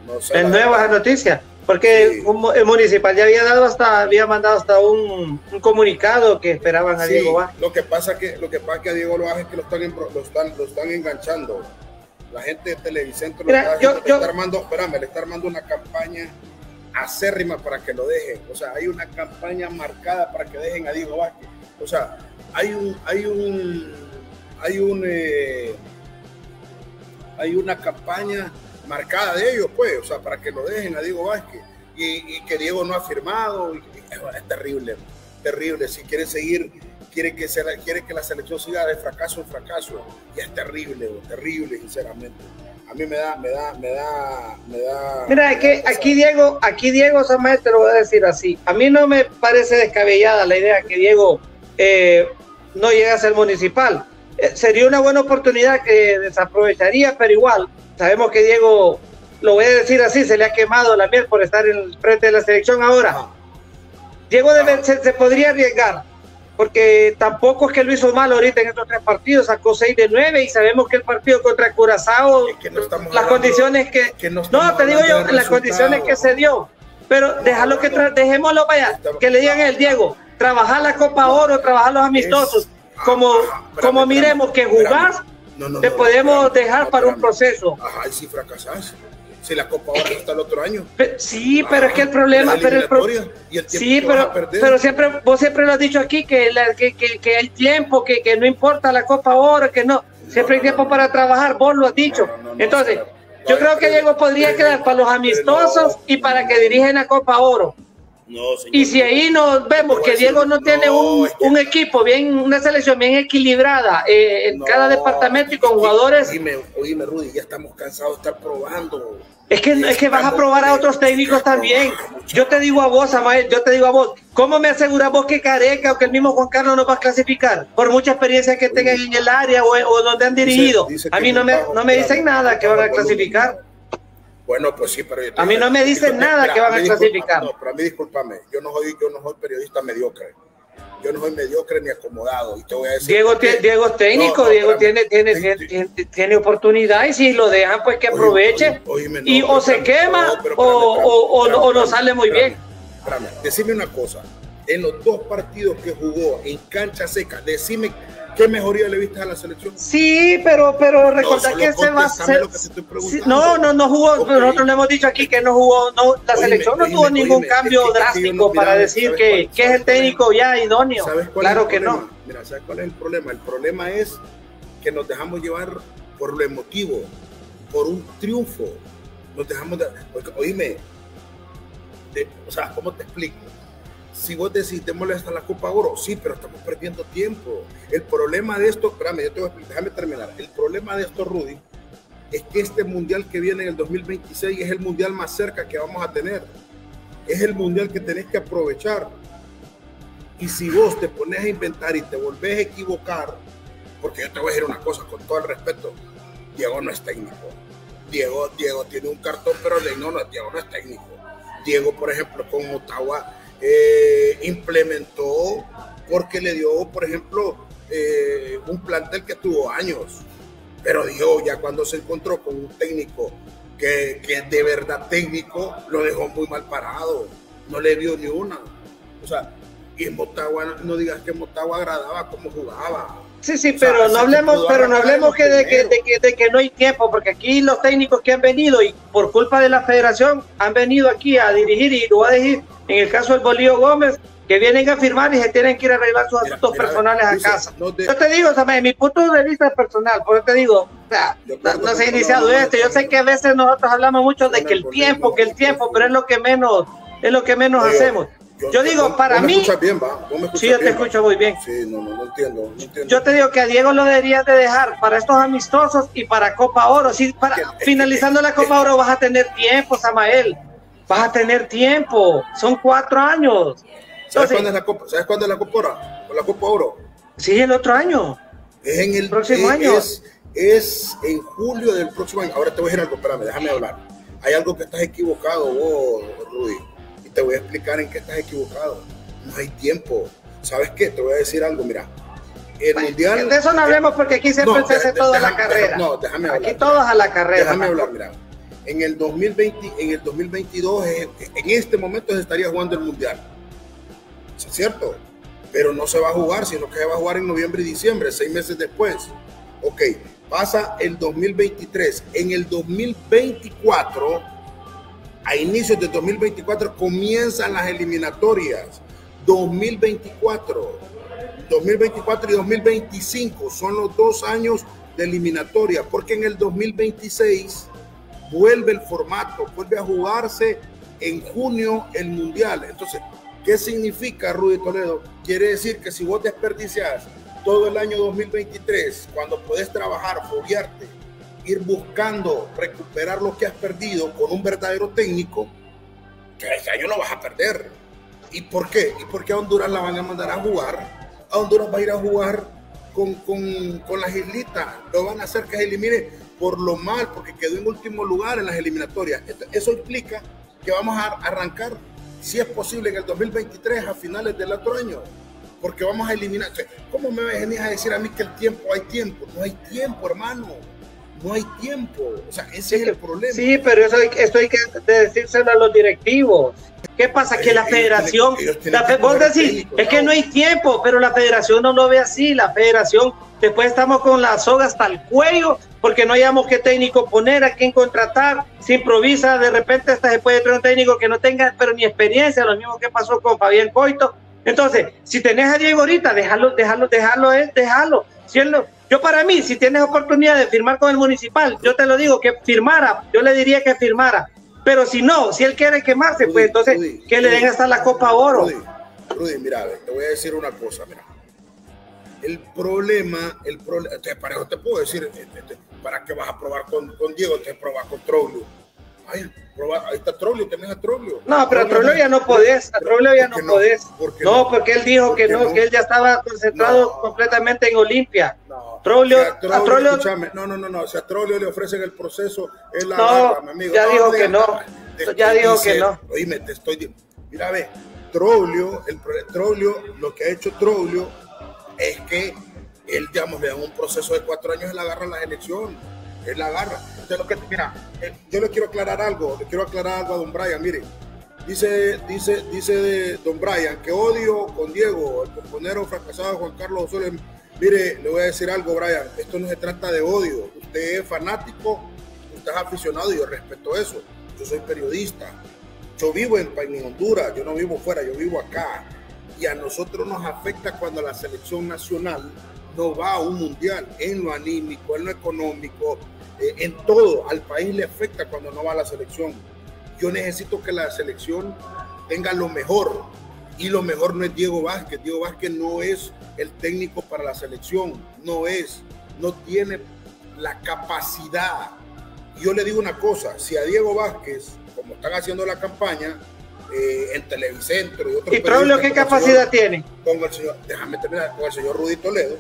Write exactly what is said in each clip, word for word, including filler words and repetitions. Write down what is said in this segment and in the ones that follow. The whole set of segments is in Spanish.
no sé. Es nueva esa noticia, porque sí. El municipal ya había dado hasta, había mandado hasta un, un comunicado que esperaban a sí, Diego Vázquez. Lo que pasa que lo que pasa que a Diego Vázquez que lo están, lo están, lo están enganchando. La gente de Televicentro lo está, yo, yo, está armando, espérame, le está armando una campaña acérrima para que lo dejen. O sea, hay una campaña marcada para que dejen a Diego Vázquez. O sea, hay un, hay un, hay un, eh, hay una campaña marcada de ellos, pues, o sea, para que lo dejen a Diego Vázquez y, y que Diego no ha firmado. Y, y, es terrible, terrible. Si quiere seguir, quiere que, se, quiere que la selección siga de fracaso en fracaso, y es terrible, terrible, sinceramente. A mí me da, me da, me da, me da. Mira, es que aquí Diego, aquí Diego Samael, te lo voy a decir así. A mí no me parece descabellada la idea que Diego eh, no llegue a ser municipal. Eh, sería una buena oportunidad que desaprovecharía, pero igual, sabemos que Diego, lo voy a decir así, se le ha quemado la miel por estar en el frente de la selección ahora. Ah. Diego debe, ah. se, se podría arriesgar, porque tampoco es que lo hizo mal ahorita en estos tres partidos, sacó seis de nueve y sabemos que el partido contra Curazao, es que no las hablando, condiciones que, que no, no te digo yo, las condiciones que se dio, pero no, déjalo que tra dejémoslo vaya, estamos, que le digan el Diego, trabajar la Copa Oro, trabajar los amistosos, es, como, ajá, espérame, como miremos que jugás, no, no, te no, podemos espérame, dejar no, para espérame. un proceso. Ajá, y si fracasás. Si la Copa ahora está el otro año. Sí, pero ah, es que el problema, pero el pro... y el sí, pero, pero siempre, vos siempre lo has dicho aquí que, la, que, que, que hay tiempo, que, que no importa la Copa ahora, que no, siempre no, hay tiempo no, para trabajar, vos lo has dicho. No, no, no, Entonces, no, yo no, creo no, que Diego podría pero, quedar para los amistosos no, y para que dirigen la Copa Oro. No, señor, y si ahí nos vemos que Diego no tiene un, es que... un equipo bien, una selección bien equilibrada eh, en no, cada departamento y con jugadores. Oíme, oíme, Rudy, ya estamos cansados de estar probando. Es que, es que vas a probar a otros técnicos también. Yo te digo a vos, Samael, yo te digo a vos, ¿cómo me aseguras vos que Careca o que el mismo Juan Carlos nos va a clasificar? Por mucha experiencia que tengan en el área o, o donde han dirigido. Dice, dice a mí no me, no me dicen nada que van a clasificar. Bueno, pues sí, pero... A mí no me dicen nada mira, que van a, a clasificar. No, pero a mí discúlpame, yo no soy, yo no soy periodista mediocre. Yo no soy mediocre ni acomodado. Y te voy a decir Diego, que, Diego es técnico, no, no, Diego tiene, tiene, tiene, tiene, tiene oportunidad y si lo dejan, pues que aproveche. Oye, oye, no, y o se quema no, pero, o, espérame, o, espérame, o, o no sale muy espérame, bien. Espérame, decime una cosa. En los dos partidos que jugó en cancha seca, decime qué mejoría le viste a la selección. Sí, pero, pero recordar no, que se va a hacer. Sí, no, no, no jugó. Okay. Nosotros le hemos dicho aquí que no jugó. No, la oíme, selección no oíme, tuvo oíme, ningún oíme, cambio es que, drástico no, mira, para decir que, cuál, que es el técnico ya idóneo. Claro que no. Mira, ¿sabes cuál es el problema? El problema es que nos dejamos llevar por lo emotivo, por un triunfo. Nos dejamos de. Porque, oíme, de, o sea, ¿cómo te explico? Si vos decís, démosle hasta la Copa Oro, sí, pero estamos perdiendo tiempo. El problema de esto, espérame, yo te voy a explicar, déjame terminar. El problema de esto, Rudy, es que este mundial que viene en el dos mil veintiséis es el mundial más cerca que vamos a tener. Es el mundial que tenés que aprovechar. Y si vos te pones a inventar y te volvés a equivocar, porque yo te voy a decir una cosa, con todo el respeto, Diego no es técnico. Diego, Diego tiene un cartón, pero no, no, Diego no es técnico. Diego, por ejemplo, con Motagua, Eh, implementó porque le dio, por ejemplo, eh, un plantel que tuvo años, pero Dios ya cuando se encontró con un técnico que, que de verdad técnico, lo dejó muy mal parado, no le dio ni una. O sea, y en Motagua, no digas que en Motagua agradaba como jugaba. Sí, sí, pero o sea, no hablemos, pero no hablemos que de, que, de, que, de que no hay tiempo, porque aquí los técnicos que han venido y por culpa de la federación han venido aquí a dirigir, y lo voy a decir en el caso del Bolío Gómez, que vienen a firmar y se tienen que ir a arreglar sus mira, asuntos mira, personales a dice, casa. No de... Yo te digo, Samé, mi punto de vista personal, por eso te digo, o sea, no, no se ha iniciado esto. Yo sé que a veces nosotros hablamos mucho de que el tiempo, que el tiempo, pero es lo que menos, es lo que menos Oye, hacemos. Yo, yo digo, para ¿vos me mí... escuchas bien, va? ¿Vos me escuchas sí, yo te bien, escucho va? muy bien. Sí, no, no, no entiendo, no entiendo. Yo te digo que a Diego lo deberías de dejar para estos amistosos y para Copa Oro. Si para, es que, finalizando es que, la Copa es Oro vas a tener tiempo, Samael. Vas a tener tiempo. Son cuatro años. ¿Sabes, Entonces, cuándo, es la Copa, ¿sabes cuándo es la Copa Oro? ¿O la Copa Oro? Sí, el otro año. Es en el próximo es, año. Es, es en julio del próximo año. Ahora te voy a decir algo, espérame, déjame hablar. Hay algo que estás equivocado vos, Rudy. Y te voy a explicar en qué estás equivocado. No hay tiempo. ¿Sabes qué? Te voy a decir algo, mira. El bueno, mundial. De eso no hablemos porque aquí siempre no, se hace todo a la carrera. No, déjame hablar. Aquí todos a la carrera. Déjame hablar, mira. en el dos mil veinte, en el dos mil veintidós, en este momento se estaría jugando el Mundial. ¿Sí es cierto? Pero no se va a jugar, sino que se va a jugar en noviembre y diciembre, seis meses después. Ok, pasa el dos mil veintitrés. En el dos mil veinticuatro, a inicios de dos mil veinticuatro, comienzan las eliminatorias. dos mil veinticuatro, dos mil veinticuatro y dos mil veinticinco son los dos años de eliminatoria, porque en el dos mil veintiséis vuelve el formato, vuelve a jugarse en junio el Mundial. Entonces, ¿qué significa, Rudy Toledo? Quiere decir que si vos desperdicias todo el año dos mil veintitrés, cuando podés trabajar, foguearte, ir buscando recuperar lo que has perdido con un verdadero técnico, que ese año lo vas a perder. ¿Y por qué? Y porque a Honduras la van a mandar a jugar. A Honduras va a ir a jugar con, con, con las islitas. Lo van a hacer que se elimine por lo mal, porque quedó en último lugar en las eliminatorias. Eso implica que vamos a arrancar, si es posible, en el dos mil veintitrés, a finales del otro año, porque vamos a eliminar. ¿Cómo me venís a decir a mí que el tiempo, hay tiempo? No hay tiempo, hermano. No hay tiempo. O sea, ese sí, es el problema. Sí, pero eso hay, esto hay que decírselo a los directivos. ¿Qué pasa? Que la federación, la fe, vos decís, es que no hay tiempo, pero la federación no lo ve así. La federación, después estamos con la soga hasta el cuello, porque no hayamos qué técnico poner, a quién contratar, se improvisa, de repente hasta se puede traer un técnico que no tenga, pero ni experiencia, lo mismo que pasó con Fabián Coito. Entonces, si tenés a Diego ahorita, déjalo, déjalo, déjalo, eh, déjalo. Si él no, yo para mí, si tienes oportunidad de firmar con el Municipal, yo te lo digo, que firmara, yo le diría que firmara. Pero si no, si él quiere quemarse, Rudy, pues entonces Rudy, que le den hasta la Copa Oro. Rudy, Rudy, mira, te voy a decir una cosa, mira. El problema, el problema, para eso te puedo decir, ¿para qué vas a probar con, con Diego? Te probas con Troglio. Ay, proba, ahí está Troglio, tenés a Troglio. No, pero a Troglio ya no podés, a Troglio ya no podés. No, porque él dijo que no, que él ya estaba concentrado completamente en Olimpia. No, Troglio, o sea, Troglio, a Troglio, escúchame, no, no, no, no, o sea, a Troglio le ofrecen el proceso, él la no, agarra, mi amigo. Ya no, dijo no, que no, ya dijo dice, que no. Oíme, te estoy, mira, ve, Troglio, el Troglio, lo que ha hecho Troglio es que él, digamos, le da un proceso de cuatro años, él agarra la elección, él la agarra. Entonces, lo que, mira, yo le quiero aclarar algo, le quiero aclarar algo a don Brian, mire, dice, dice, dice don Brian, que odio con Diego, el componero fracasado Juan Carlos Osorio. Mire, le voy a decir algo, Brian, esto no se trata de odio, usted es fanático, usted es aficionado y yo respeto eso, yo soy periodista, yo vivo en, en Honduras, yo no vivo fuera, yo vivo acá, y a nosotros nos afecta cuando la selección nacional no va a un mundial, en lo anímico, en lo económico, eh, en todo, al país le afecta cuando no va a la selección. Yo necesito que la selección tenga lo mejor, y lo mejor no es Diego Vázquez. Diego Vázquez no es el técnico para la selección, no es, no tiene la capacidad. Yo le digo una cosa, si a Diego Vázquez, como están haciendo la campaña, eh, en Televicentro y otros ¿Y Troglio qué capacidad señor, tiene? Con el señor, déjame terminar, con el señor Rudy Toledo,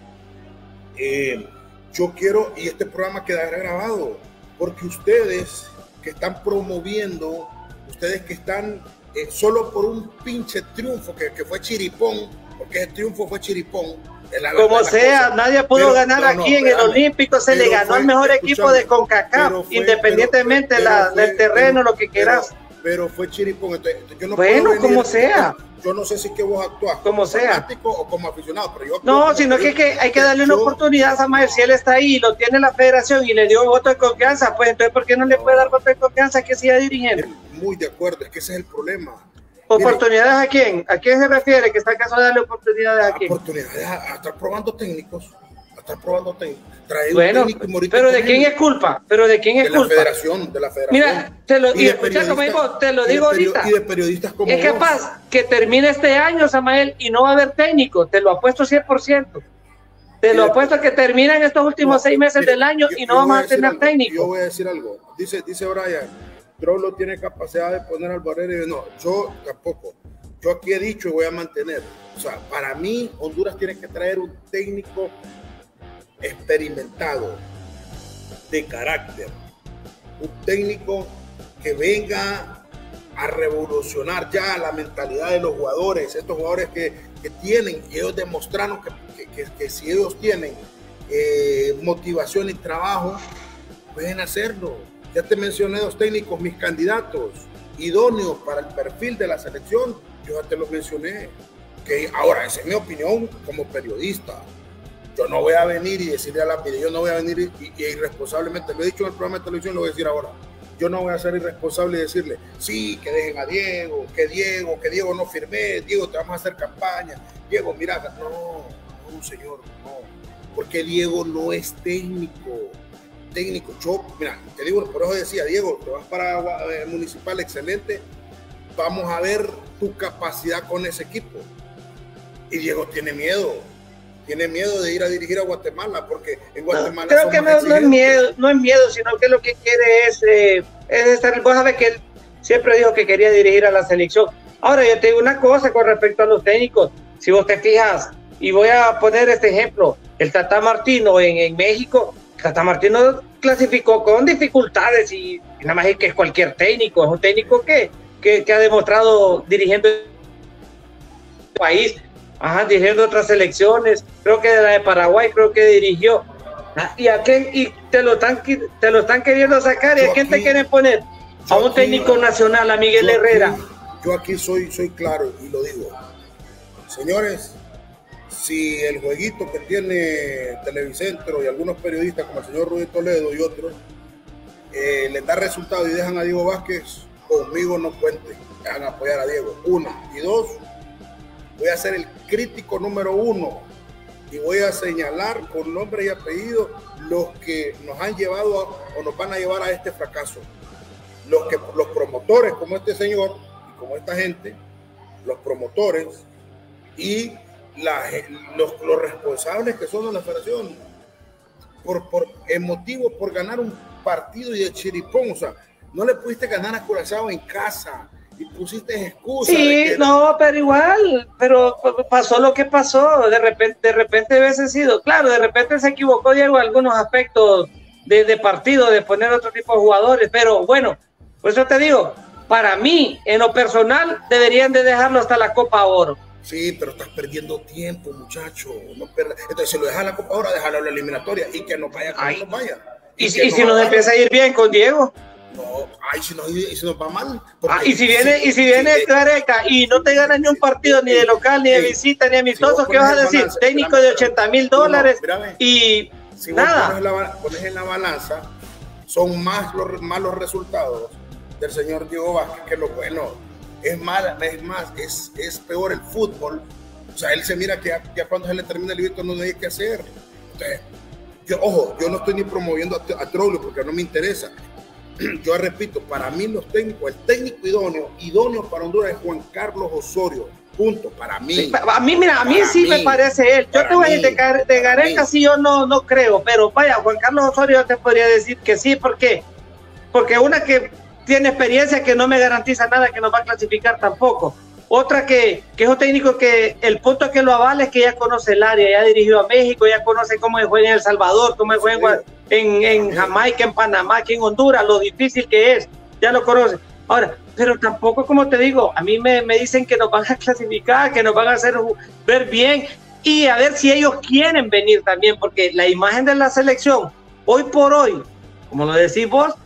eh, yo quiero, y este programa quedará grabado, porque ustedes que están promoviendo, ustedes que están eh, solo por un pinche triunfo que, que fue chiripón, porque ese triunfo fue chiripón. La, la, Como la sea, cosa. Nadie pudo pero, ganar no, aquí no, en el Olímpico, se le ganó al mejor equipo de CONCACAF, fue, independientemente pero, pero, la, fue, del terreno, pero, lo que quieras. Pero, pero fue chiripón, entonces, yo no bueno, puedo venir, como sea. Yo no sé si es que vos actuás como, como sea. o como aficionado, pero yo no, como sino que, que hay que darle una yo, oportunidad a Samael. Si él está ahí y lo tiene la federación y le dio voto de confianza, pues entonces ¿por qué no le puede dar voto de confianza que siga dirigiendo? Muy de acuerdo, es que ese es el problema. ¿Oportunidades Mire, a quién? ¿A quién se refiere que está acaso de darle oportunidades a quién? Oportunidades a, a estar probando técnicos, a estar probando técnicos. Traer bueno, un técnico pero ¿de quién es culpa? ¿Pero de quién es de culpa? La federación, de la federación. Mira, te lo, y, y escucha, como digo, te lo digo y ahorita. Y de periodistas como es vos. capaz que termine este año, Samael, y no va a haber técnico. Te lo apuesto cien por ciento. Te y lo apuesto que terminan estos últimos no, seis meses mire, del año yo, y no vamos a tener algo, técnico. Yo voy a decir algo. Dice, dice Brian, Troglio tiene capacidad de poner al Barrera y no, yo tampoco. Yo aquí he dicho y voy a mantener. O sea, para mí, Honduras tiene que traer un técnico experimentado, de carácter. Un técnico que venga a revolucionar ya la mentalidad de los jugadores. Estos jugadores que, que tienen, y ellos demostraron que, que, que, que si ellos tienen eh, motivación y trabajo, pueden hacerlo. Ya te mencioné dos técnicos, mis candidatos idóneos para el perfil de la selección, yo ya te los mencioné. Que ahora, esa es mi opinión como periodista. Yo no voy a venir y decirle a la mire, yo no voy a venir y, y irresponsablemente, lo he dicho en el programa de televisión, lo voy a decir ahora. Yo no voy a ser irresponsable y decirle, sí, que dejen a Diego, que Diego, que Diego no firmé, Diego, te vamos a hacer campaña. Diego, mira, no, no, señor, no. Porque Diego no es técnico. Técnico, yo, mira, te digo, por eso decía, Diego, te vas para eh, Municipal, excelente. Vamos a ver tu capacidad con ese equipo. Y Diego tiene miedo. Tiene miedo de ir a dirigir a Guatemala, porque en Guatemala no, creo que no, no es miedo, no es miedo, sino que lo que quiere es, eh, es estar. Vos sabés que él siempre dijo que quería dirigir a la selección. Ahora, yo te digo una cosa con respecto a los técnicos. Si vos te fijas, y voy a poner este ejemplo, el Tata Martino en, en México, el Tata Martino clasificó con dificultades y, y nada más es que es cualquier técnico, es un técnico que, que, que ha demostrado dirigiendo el país. Ajá, dirigiendo otras selecciones, creo que de la de Paraguay, creo que dirigió. ¿Y a quién? Y te lo están, te lo están queriendo sacar. ¿Y a quién te quieren poner? A un técnico nacional, a Miguel Herrera. Yo aquí soy, soy claro y lo digo. Señores, si el jueguito que tiene Televicentro y algunos periodistas como el señor Rudy Toledo y otros eh, les da resultado y dejan a Diego Vázquez, conmigo no cuenten, dejan apoyar a Diego. Una. Y dos, voy a ser el crítico número uno y voy a señalar con nombre y apellido los que nos han llevado a, o nos van a llevar a este fracaso. Los, que, los promotores como este señor y como esta gente, los promotores y la, los, los responsables que son de la federación, por, por emotivos por ganar un partido y de chiripón. O sea, no le pudiste ganar a Curazao en casa y pusiste excusas. Sí, que... no, pero igual, pero pasó lo que pasó, de repente, de repente hubiese sido, claro, de repente se equivocó Diego en algunos aspectos de, de partido, de poner otro tipo de jugadores, pero bueno, por eso te digo, para mí, en lo personal, deberían de dejarlo hasta la Copa Oro. Sí, pero estás perdiendo tiempo, muchacho. No per... Entonces, si lo dejas la Copa Oro, déjalo a la eliminatoria y que no vaya como no vaya. Y, y, si, y si nos empieza a ir bien con Diego. No, ay, si nos, y si nos va mal. Ah, y si viene, sí, y si viene sí, Gareca y no te gana ni un partido, ni de local, ni de sí, visita, ni amistoso, si ¿qué vas a decir? Balanza, técnico de ochenta mil dólares y si nada. Pones, la, pones en la balanza, son más los malos resultados del señor Diego Vázquez que lo bueno. Es mal, es más, es, es peor el fútbol. O sea, él se mira que ya, ya cuando se le termina el libro no hay que hacer. Entonces, yo, ojo, yo no estoy ni promoviendo a, a Troglio porque no me interesa. Yo repito, para mí los técnicos, el técnico idóneo, idóneo para Honduras es Juan Carlos Osorio, punto, para mí. Sí, a mí, mira, a mí sí mí, me parece él. Yo te voy a decir, de, de Gareca sí yo no, no creo, pero vaya, Juan Carlos Osorio yo te podría decir que sí, ¿por qué? Porque una que tiene experiencia que no me garantiza nada que nos va a clasificar tampoco. Otra que, que es un técnico que el punto que lo avala es que ya conoce el área, ya dirigió a México, ya conoce cómo se juega en El Salvador, cómo se juega en, en Jamaica, en Panamá, aquí en Honduras, lo difícil que es, ya lo conoce. Ahora, pero tampoco, como te digo, a mí me, me dicen que nos van a clasificar, que nos van a hacer ver bien y a ver si ellos quieren venir también, porque la imagen de la selección, hoy por hoy, como lo decís vos,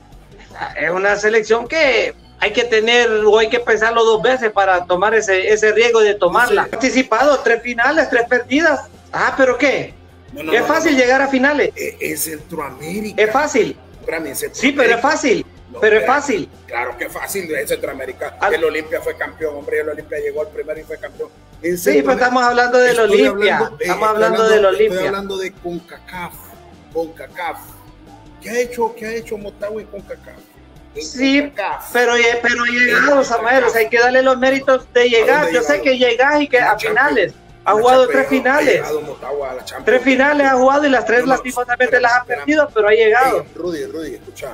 es una selección que hay que tener o hay que pensarlo dos veces para tomar ese, ese riesgo de tomarla. Sí. Participado, tres finales, tres perdidas. Ah, ¿pero qué? No, no, es no, fácil no, no. llegar a finales. En Centroamérica. Es fácil. Espérame, en Centroamérica. Sí, pero es fácil. No, pero es fácil. Claro que es fácil en Centroamérica. Al... El Olimpia fue campeón, hombre, el Olimpia llegó al primero y fue campeón. Sí, pero estamos hablando del Olimpia. Hablando, estamos hablando, hablando del Olimpia. Estoy hablando de CONCACAF. CONCACAF. ¿Qué ha hecho, qué ha hecho Motagua en CONCACAF? Sí, pero, pero llegado, Samael, o sea, hay que darle los méritos de llegar. Yo sé que llegas y que a finales, ha jugado tres finales. Tres finales ha jugado y las tres lastimosamente las ha perdido, pero ha llegado. Rudy, Rudy, escucha.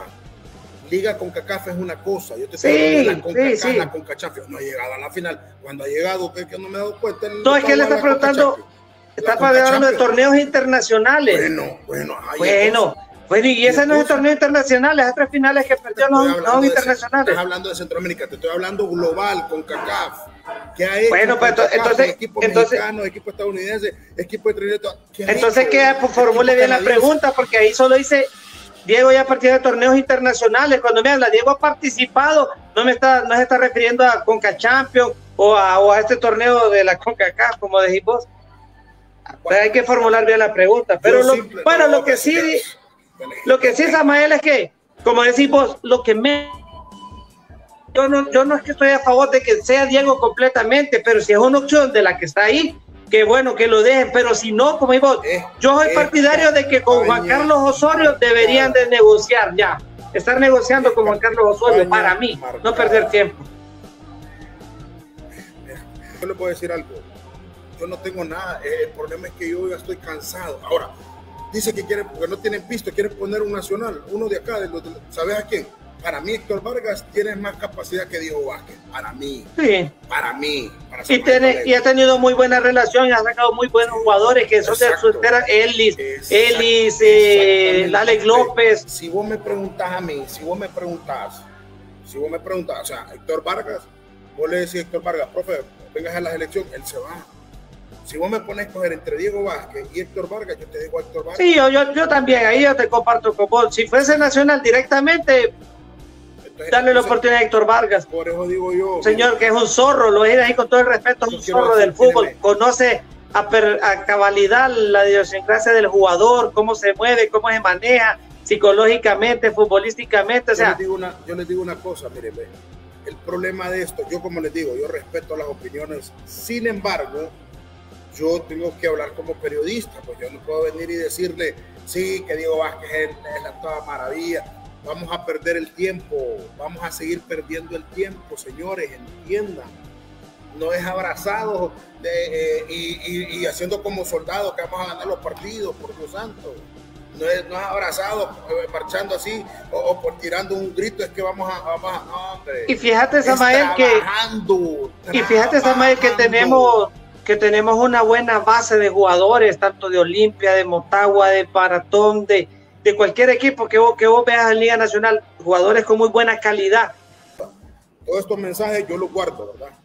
Liga CONCACAF es una cosa, yo te estoy hablando de la CONCACAF, sí, sí. La CONCACHAF, no ha llegado a la final. Cuando ha llegado, que, que no me he dado cuenta. No, es que le está preguntando, está hablando de torneos internacionales. Bueno, bueno, bueno. Bueno, y ese no es el torneo internacional, esas tres finales que perdió no son internacionales. Estás hablando de Centroamérica, te estoy hablando global, con CONCACAF. ¿Qué ha hecho? Bueno, pues entonces, equipo entonces, mexicano, equipo estadounidense, equipo de Trinidad. Entonces, que formule bien la pregunta, porque ahí solo dice Diego ya ha participado de torneos internacionales. Cuando me habla, Diego ha participado, no me está, no se está refiriendo a Conca Champions o a, o a este torneo de la CONCACAF, como decís vos. Pues hay que formular bien la pregunta. Pero lo, simple, bueno, no, lo que sí, es, lo que sí, Samael, es que, como decís vos, lo que me... Yo no, yo no es que estoy a favor de que sea Diego completamente, pero si es una opción de la que está ahí, que bueno, que lo dejen, pero si no, como digo, yo soy partidario de que con Juan Carlos Osorio deberían de negociar ya, estar negociando con Juan Carlos Osorio, para mí, no perder tiempo. Yo le puedo decir algo, yo no tengo nada, el problema es que yo ya estoy cansado. Ahora, dice que quieren, porque no tienen pisto, quieren poner un nacional, uno de acá, de los, de, ¿sabes a quién? Para mí, Héctor Vargas tiene más capacidad que Diego Vázquez. Para mí. Sí. Para mí. Para y, tiene, y ha tenido muy buena relación y ha sacado muy buenos jugadores que son Exacto. de su espera. Ellis, Ellis, eh, Alex López. Si vos me preguntás a mí, si vos me preguntás, si vos me preguntás, o sea, Héctor Vargas, vos le decís a Héctor Vargas, profe, vengas a la selección, él se va. Si vos me pones a escoger entre Diego Vázquez y Héctor Vargas, yo te digo a Héctor Vargas. Sí, yo, yo, yo también, ahí yo te comparto con vos. Si fuese nacional directamente... Entonces, darle entonces, la oportunidad a Héctor Vargas. Por eso digo yo. Señor, mira, que es un zorro, lo es ahí con todo el respeto, es un zorro del fútbol. Me... Conoce a, per, a cabalidad la idiosincrasia del jugador, cómo se mueve, cómo se maneja psicológicamente, futbolísticamente. O sea, yo, les digo una, yo les digo una cosa, miren, el problema de esto, yo como les digo, yo respeto las opiniones, sin embargo, yo tengo que hablar como periodista, pues yo no puedo venir y decirle, sí, que Diego Vázquez es, es la toda maravilla. Vamos a perder el tiempo, vamos a seguir perdiendo el tiempo, señores, entiendan. No es abrazados de, eh, y, y, y haciendo como soldados que vamos a ganar los partidos, por Dios santo. No es, no es abrazados, eh, marchando así, o, o por tirando un grito, es que vamos a... Vamos a no, hombre. Y fíjate, Samael, que... Y fíjate, Samael, que tenemos, que tenemos una buena base de jugadores, tanto de Olimpia, de Motagua, de Maratón, de... de cualquier equipo que vos, que vos veas en Liga Nacional, jugadores con muy buena calidad. Todos estos mensajes yo los guardo, ¿verdad?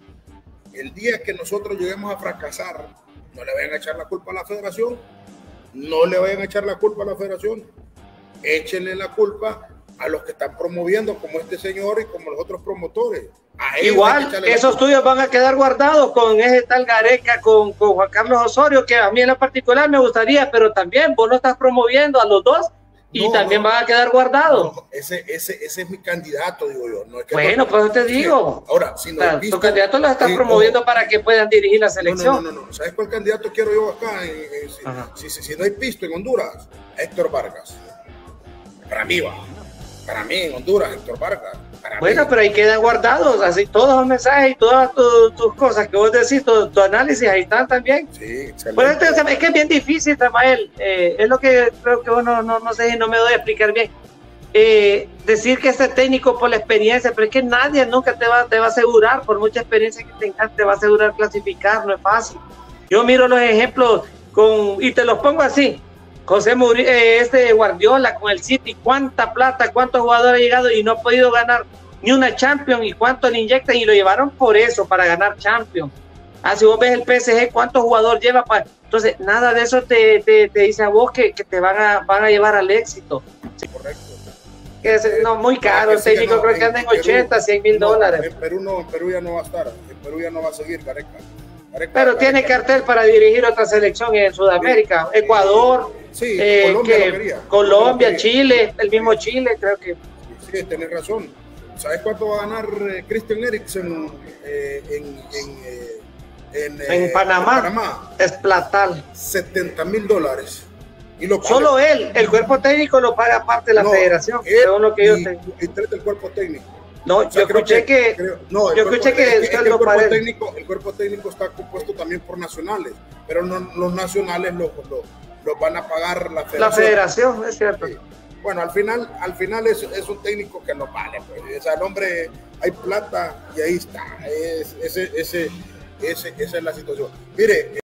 El día que nosotros lleguemos a fracasar, no le vayan a echar la culpa a la federación, no le vayan a echar la culpa a la federación, échenle la culpa a los que están promoviendo, como este señor y como los otros promotores. Igual, esos estudios van a quedar guardados con ese tal Gareca, con, con Juan Carlos Osorio, que a mí en lo particular me gustaría, pero también vos lo estás promoviendo a los dos. Y no, también no, van a quedar guardados. No, ese, ese, ese es mi candidato, digo yo. No es que bueno, pues yo te digo. Ahora, si no o sea, tu candidato lo estás eh, promoviendo no, para que puedan dirigir la selección. No, no, no, no. ¿Sabes cuál candidato quiero yo acá? Eh, eh, si, si, si, si no hay pisto en Honduras, Héctor Vargas. Para mí va. Para mí en Honduras, Héctor Vargas. Bueno, pero ahí quedan guardados, así todos los mensajes y todas tus, tus cosas que vos decís, tu, tu análisis, ahí están también. Sí, excelente. Bueno, entonces, es que es bien difícil, Samael, eh, es lo que creo que uno no, no sé, no me doy a explicar bien. Eh, decir que este técnico por la experiencia, pero es que nadie nunca te va, te va a asegurar, por mucha experiencia que tengas, te va a asegurar clasificar, no es fácil. Yo miro los ejemplos con, y te los pongo así. José Muri, eh, este Guardiola con el City, cuánta plata, cuántos jugadores ha llegado y no ha podido ganar ni una Champions, y cuánto le inyectan y lo llevaron por eso, para ganar Champions. Ah, si vos ves el P S G, cuántos jugadores lleva para... Entonces, nada de eso te, te, te dice a vos que, que te van a, van a llevar al éxito. Sí, correcto. Que es, no, muy caro, el técnico no, creo que anda en ochenta, cien mil no, dólares. En Perú no, en Perú ya no va a estar, en Perú ya no va a seguir Gareca. Gareca Pero Gareca. Tiene cartel para dirigir otra selección en Sudamérica, sí, Ecuador, sí, eh, Colombia, que, lo quería. Colombia, Chile, el mismo Chile, creo que. Sí, tenés razón. ¿Sabes cuánto va a ganar eh, Christian Eriksen eh, en, en, eh, en, en, eh, Panamá? en Panamá? Es platal. setenta mil dólares. Y lo Solo él, el cuerpo técnico lo paga aparte de la no, federación. Él lo que y, yo tengo. y tres del cuerpo técnico. No, o sea, yo escuché que, que creo, no, yo escuché que, es que, es que el, cuerpo técnico, el cuerpo técnico está compuesto también por nacionales, pero no, los nacionales los, los, los van a pagar la federación. La federación, es cierto. Sí. Bueno, al final, al final es, es un técnico que no vale, pues. O sea, el hombre, hay plata y ahí está. Es, ese, ese, ese, esa es la situación. Mire.